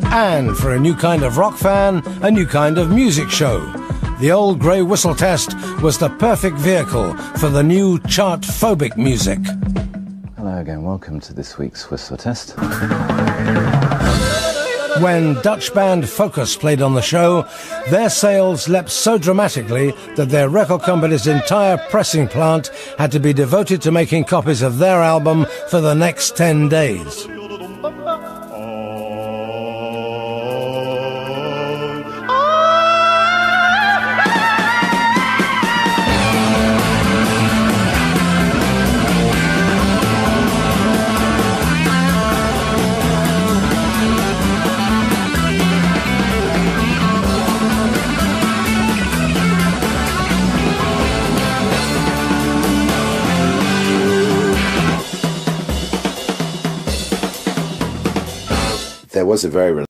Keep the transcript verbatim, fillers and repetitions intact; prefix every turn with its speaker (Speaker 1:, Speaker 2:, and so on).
Speaker 1: And for a new kind of rock fan, a new kind of music show. The old grey whistle test was the perfect vehicle for the new chart-phobic music.
Speaker 2: Hello again, welcome to this week's Whistle Test.
Speaker 1: When Dutch band Focus played on the show, their sales leapt so dramatically that their record company's entire pressing plant had to be devoted to making copies of their album for the next ten days.
Speaker 3: There was a very